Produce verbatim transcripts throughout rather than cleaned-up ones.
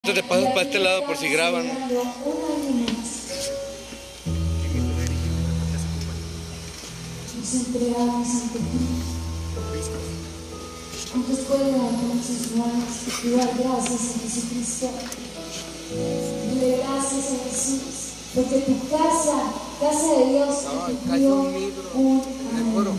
Te pasas para este lado por si graban. Nos entregamos ante ti. Aunque puede dar muchas más y dar gracias a Jesucristo. Dile gracias a Jesús, porque tu casa, casa de Dios, te dio un amor.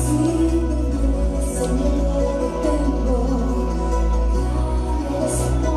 Señor, tengo,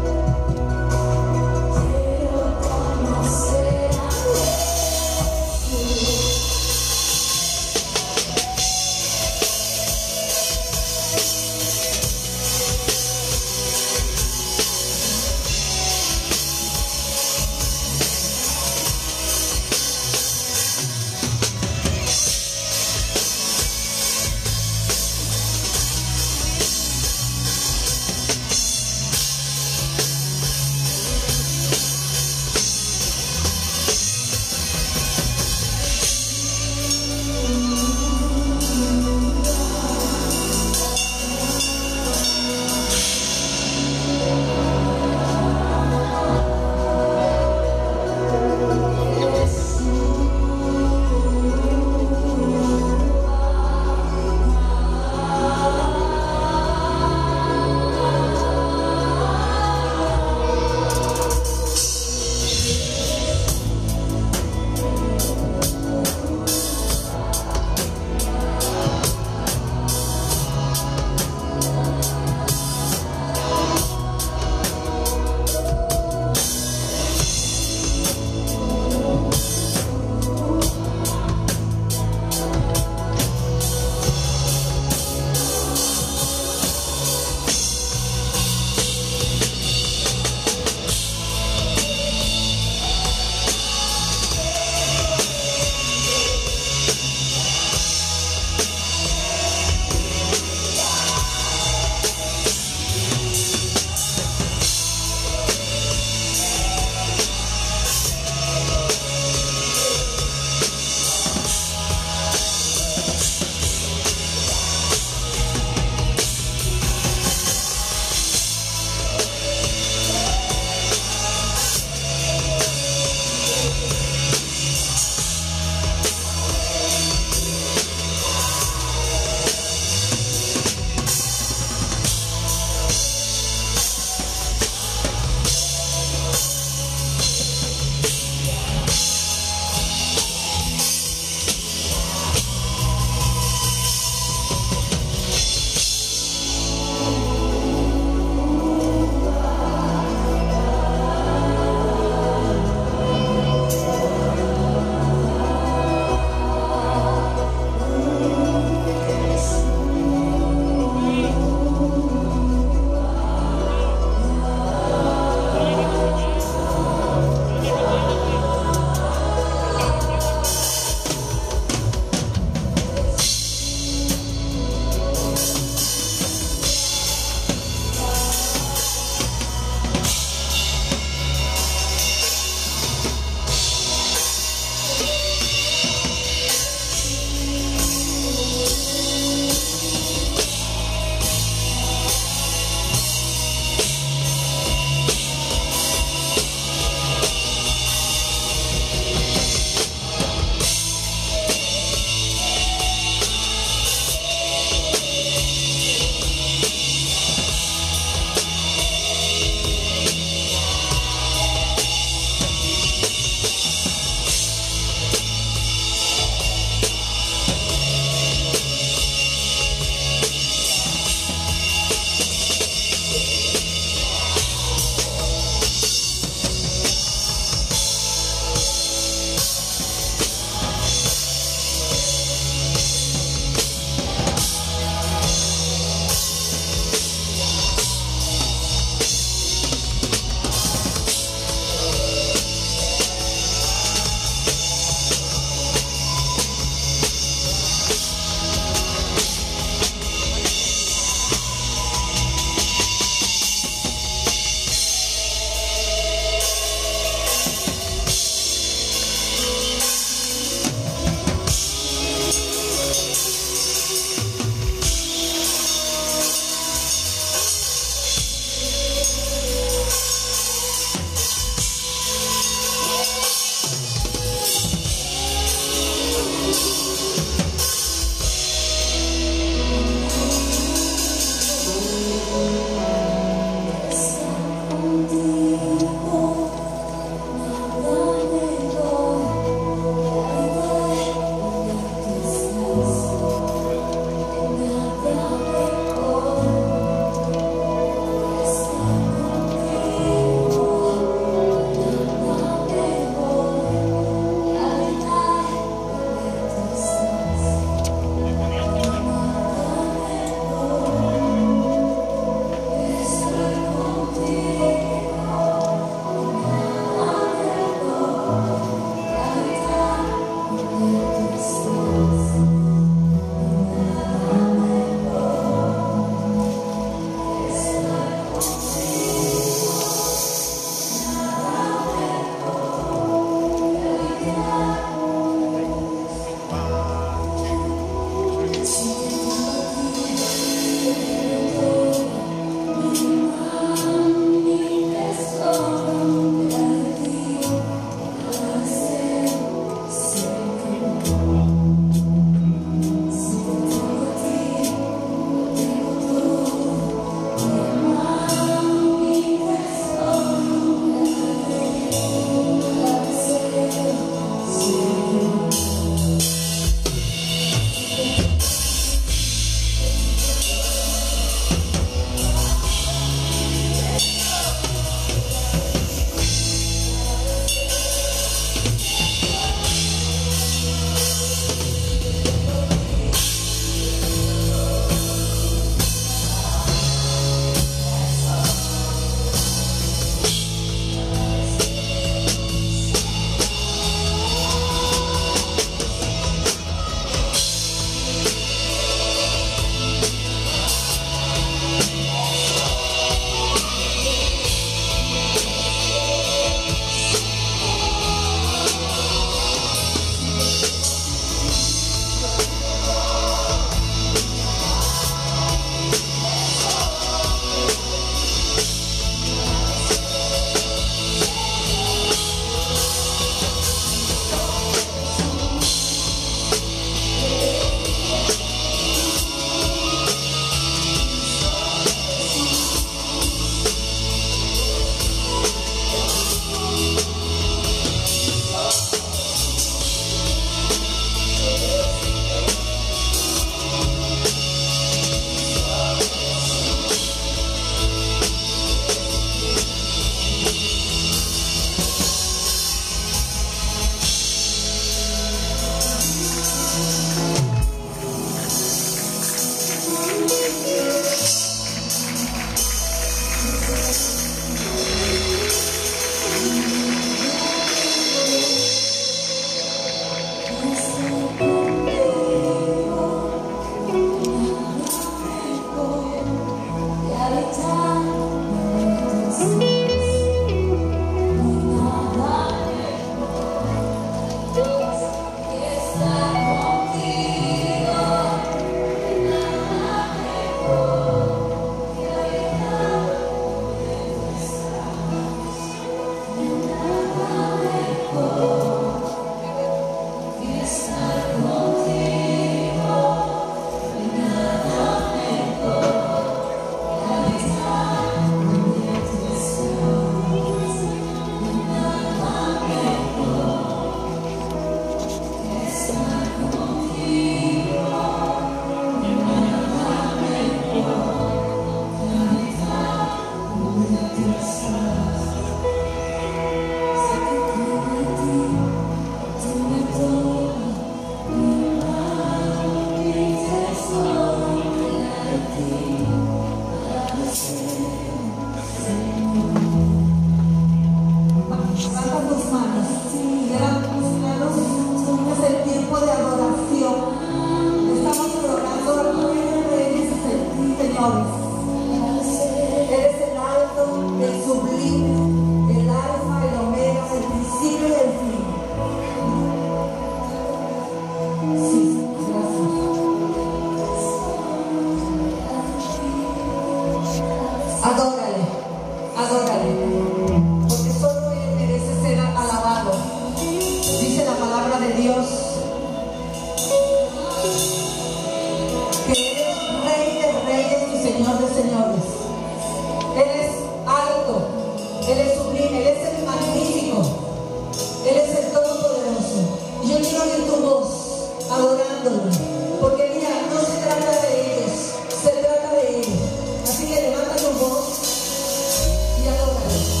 Señor de señores. Él es alto, Él es sublime, Él es el magnífico, Él es el todopoderoso. Y yo quiero oír tu voz adorándolo, porque mira, no se trata de ellos, se trata de Él. Así que levanta tu voz y adóralo.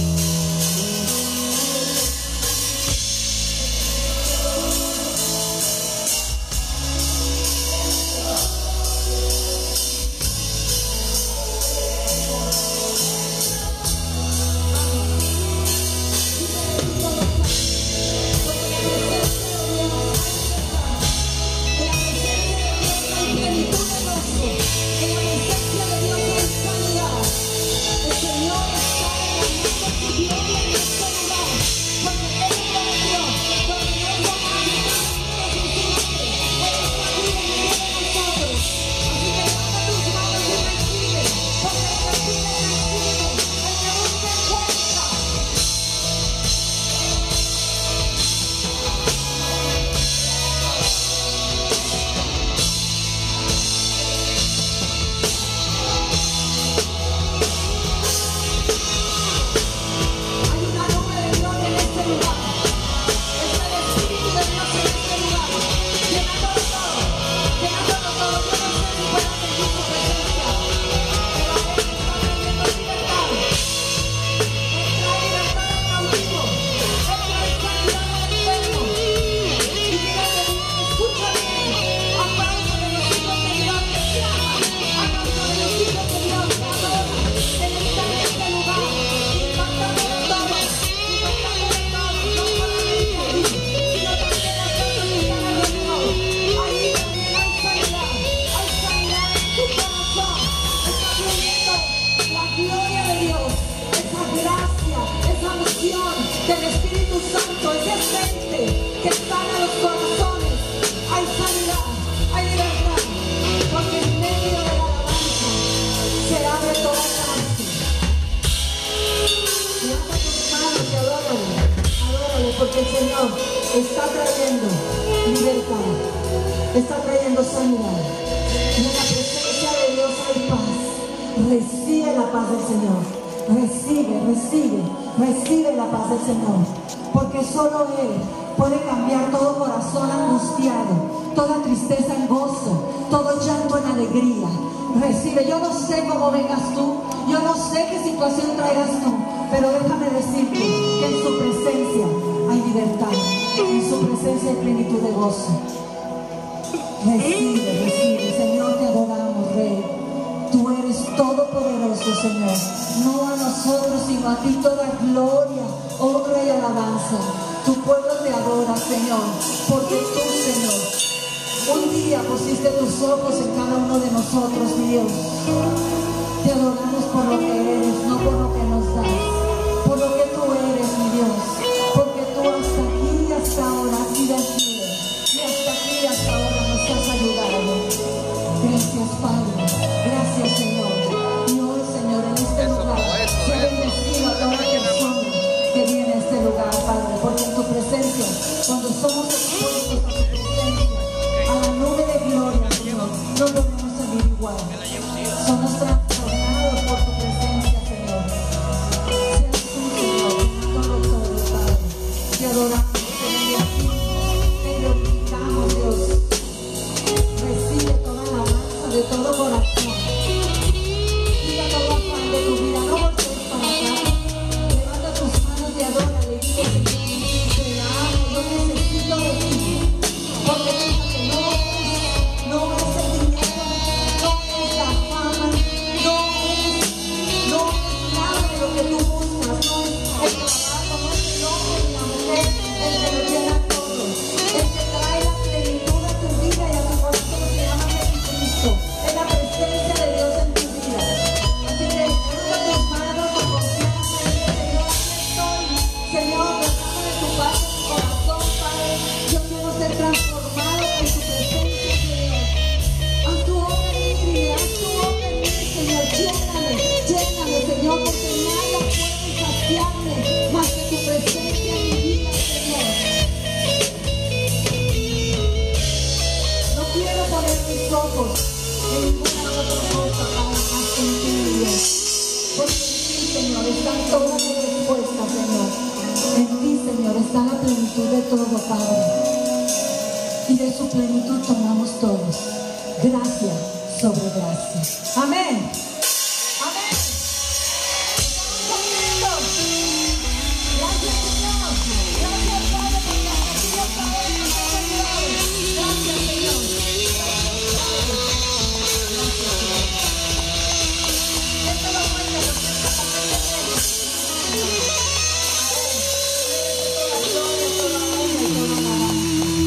Del Espíritu Santo, ese aceite que sana los corazones. Hay sanidad, hay libertad, porque en medio de la alabanza se abre toda cárcel. Levanta tus manos y adórale, adórale, porque el Señor está trayendo libertad, está trayendo sanidad. Y en la presencia de Dios hay paz. Recibe la paz del Señor. Recibe, recibe, recibe la paz del Señor, porque solo Él puede cambiar todo corazón angustiado, toda tristeza en gozo, todo llanto en alegría. Recibe. Yo no sé cómo vengas tú, yo no sé qué situación traigas tú, pero déjame decirte que en su presencia hay libertad, en su presencia hay plenitud de gozo. Recibe, recibe. Señor, te adoramos, Rey. Tú eres todopoderoso, Señor. No a nosotros, sino a ti toda gloria, honra y alabanza. Tu pueblo te adora, Señor, porque tú, Señor, un día pusiste tus ojos en cada uno de nosotros, mi Dios. Te adoramos por lo que eres, no por lo que nos das, por lo que tú eres, mi Dios, porque tú hasta aquí y hasta ahora has sido fiel, y hasta aquí y hasta ahora nos has ayudado. Gracias, Padre. Gracias, Señor. Y hoy, Señor, en este lugar, se bendecido a toda persona que viene a este lugar, Padre, porque en tu presencia, cuando somos expuestos a tu presencia, a la nube de gloria, Señor, no podemos salir igual. Somos transformados por tu presencia, Señor. Seas tú, Señor, todo, todo, Padre. Te adoramos, te bendecimos, te glorificamos, Dios. Recibe toda la alabanza de todo corazón. Mira todo afán de tu vida, no voltees para acá. Levanta tus manos y adórale. Dile, Señor, te amo, yo necesito de ti. Porque fíjate, no es, no es el dinero, no es la fama, está la plenitud de todo, Padre. Y de su plenitud tomamos todos. Gracia sobre gracia. Amén. Amén. Estamos contentos. Gracias, Señor. Gracias, Padre, porque hasta aquí nos traemos, nos has ayudado. Gracias, Señor. Gracias, Señor. Esto lo cuenta lo que está pasando en él. Toda gloria, toda honra y toda alabanza.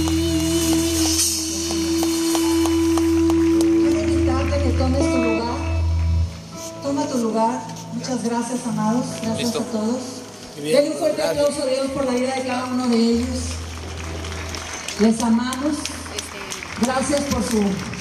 Tomes tu lugar, toma tu lugar. Muchas gracias, amados, gracias Listo. a todos. Bien, Denle un fuerte gracias. aplauso a Dios por la vida de cada uno de ellos. Les amamos. Gracias por su